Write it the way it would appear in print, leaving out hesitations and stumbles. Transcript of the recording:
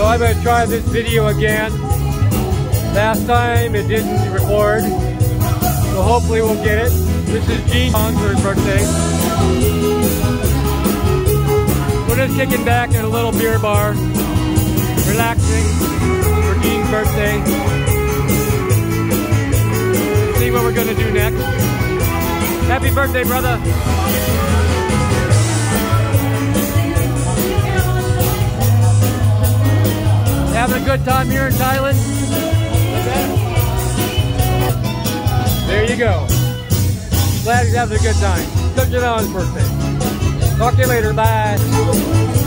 So I'm going to try this video again. Last time it didn't record, so hopefully we'll get it. This is Gene's for his birthday. We're just kicking back at a little beer bar, relaxing for Gene's birthday. See what we're going to do next. Happy birthday, brother. Having a good time here in Thailand? There you go. Glad he's having a good time. Took it on his birthday. Talk to you later. Bye.